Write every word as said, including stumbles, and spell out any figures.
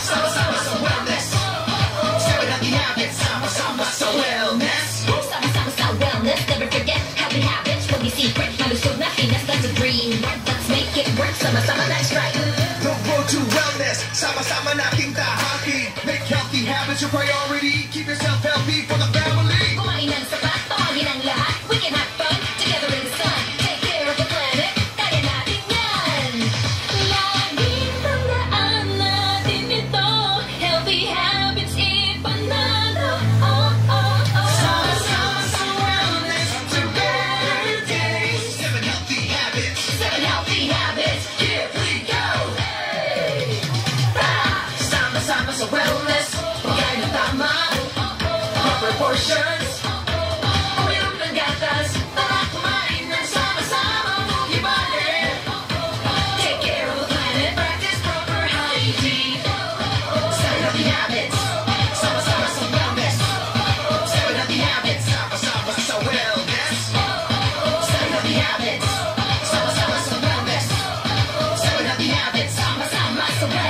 Sama-sama sa wellness. Seven healthy habits. Sama-sama sa wellness. Sama-sama sa wellness. Never forget healthy habits. Wag yung secret. Malusog na Pinas. That's a dream. Let's make it work. Sama-sama, that's right. The road to wellness. Sama-sama nating tahaki. Make healthy habits your priority. Keep yourself healthy for the family. Kumain ng sapat. Tawagin ang lahat. We can have fun together in the sun. Take care of the planet. Kaya natin yan. Laging tandaan natin ito. Healthy habits ipanalo. Oh, oh, oh. Sama-sama sa wellness to better days. Seven healthy habits. Seven healthy habits. Here we go. Hey. Ah! Sama-sama sa wellness. Pagkain ng tama. Proper portions. Uminom ng gatas. Tara kumain ng sama-sama. Move your body. Take care of the planet. Practice proper hygiene. Seven healthy habits. Sama-sama sa wellness. Seven healthy habits. Sama-sama sa wellness. Seven healthy habits. Sama-sama sa wellness. Seven healthy habits. Sama-sama sa wellness.